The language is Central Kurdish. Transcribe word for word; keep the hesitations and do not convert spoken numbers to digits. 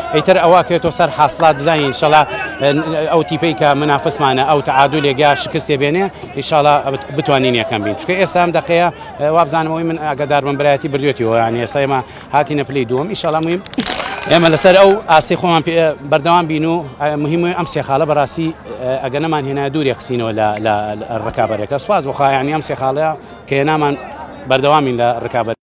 ئیتر ئەوە کێتەوە سەر حاصلات بزانین ئینشاڵڵا ئەو تیپەی کە منافسمانە ئەو تعادولێک یا شکستێ بێنێ ئینشاڵڵا بتوانین یەکەم بین چونکە ئێستا ئەم دقەیە وا بزانمەوەی من ئاگادار بم برایەتی بردوێتیەوە یعنی ئێستا ئێمە هاتینە پلەی دووەم ئینشاڵڵا موهیم ئێمە لەسەر ئەو ئاستی خۆمان بەردەوام بین و مهمە ئەم سێ خاڵە بەڕاستی ئەگە نەمان هێنا دووری قسینەوە لە ڕکابەرێکە سواز وخا یعنی ئەم سێ خاڵەیە کە هێنامان بەردەوامین لە ڕکابەر